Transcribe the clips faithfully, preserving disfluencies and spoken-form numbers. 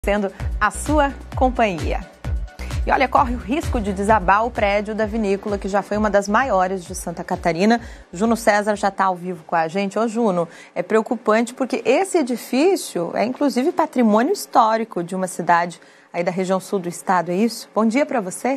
sendo a sua companhia. E olha, corre o risco de desabar o prédio da vinícola, que já foi uma das maiores de Santa Catarina. Juno César já está ao vivo com a gente. Ô, Juno, é preocupante porque esse edifício é, inclusive, patrimônio histórico de uma cidade aí da região sul do estado, é isso? Bom dia para você.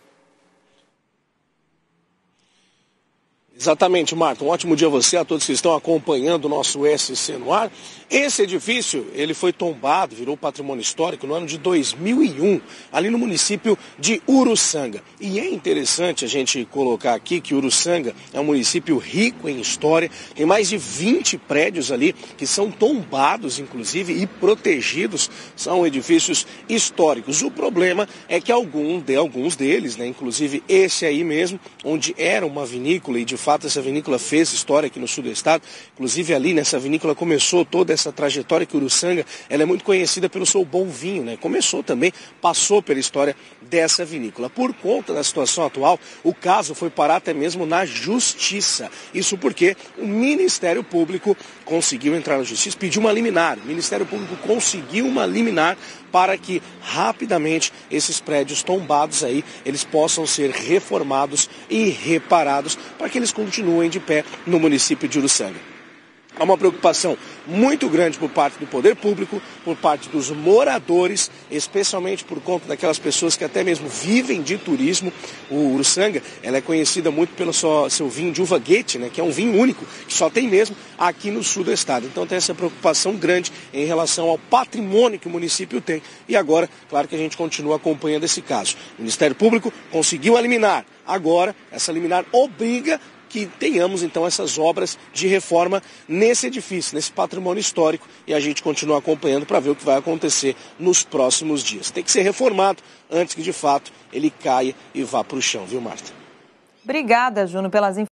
Exatamente, Marta. Um ótimo dia a você, a todos que estão acompanhando o nosso S C no ar. Esse edifício, ele foi tombado, virou patrimônio histórico no ano de dois mil e um, ali no município de Uruçanga. E é interessante a gente colocar aqui que Uruçanga é um município rico em história, tem mais de vinte prédios ali que são tombados, inclusive, e protegidos, são edifícios históricos. O problema é que algum de, alguns deles, né, inclusive esse aí mesmo, onde era uma vinícola e de fato essa vinícola fez história aqui no sul do estado, inclusive ali nessa vinícola começou toda essa trajetória que Uruçanga, ela é muito conhecida pelo seu bom vinho, né? Começou também, passou pela história dessa vinícola. Por conta da situação atual, o caso foi parar até mesmo na justiça. Isso porque o Ministério Público conseguiu entrar na justiça, pediu uma liminar. O Ministério Público conseguiu uma liminar para que rapidamente esses prédios tombados aí, eles possam ser reformados e reparados para que eles continuem de pé no município de Uruçanga. Há uma preocupação muito grande por parte do poder público, por parte dos moradores, especialmente por conta daquelas pessoas que até mesmo vivem de turismo. O Uruçanga, ela é conhecida muito pelo seu, seu vinho de uva Goethe, né, que é um vinho único, que só tem mesmo aqui no sul do estado. Então tem essa preocupação grande em relação ao patrimônio que o município tem. E agora, claro que a gente continua acompanhando esse caso. O Ministério Público conseguiu eliminar. Agora, essa liminar obriga que tenhamos, então, essas obras de reforma nesse edifício, nesse patrimônio histórico, e a gente continua acompanhando para ver o que vai acontecer nos próximos dias. Tem que ser reformado antes que, de fato, ele caia e vá para o chão, viu, Marta? Obrigada, Juno, pelas informações.